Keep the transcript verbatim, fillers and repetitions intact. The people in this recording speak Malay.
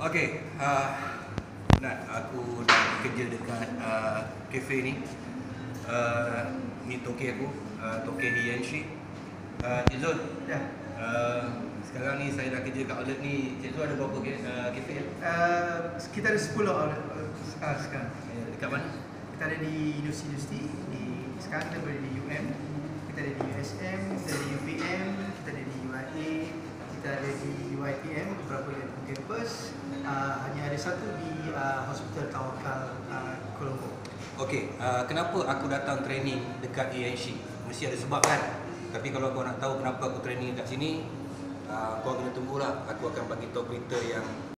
Okey, uh, Nat, aku dah kerja dekat uh, kafe ni. Uh, ni toke aku, uh, toke Hiyanshi. Uh, Cik Zul, Ya. uh, sekarang ni saya dah kerja kat outlet ni. Cik Zul ada berapa ke, uh, kafe ya? Uh, sekitar sepuluh outlet uh, sekarang, sekarang. Eh, dekat mana? Kita ada di universiti, di sekarang kita berada di U M, kita ada di U S M, kita ada di U P M, kita ada di U I A, kita ada di U I T M, beberapa yang di kampus. Uh, hanya ada satu di uh, Hospital Tawakal uh, Kuala Lumpur. Okey, uh, kenapa aku datang training dekat Hiyanshi? Mesti ada sebab kan? Tapi kalau kau nak tahu kenapa aku training dekat sini, uh, kau kena tunggulah. Aku akan bagi tahu berita yang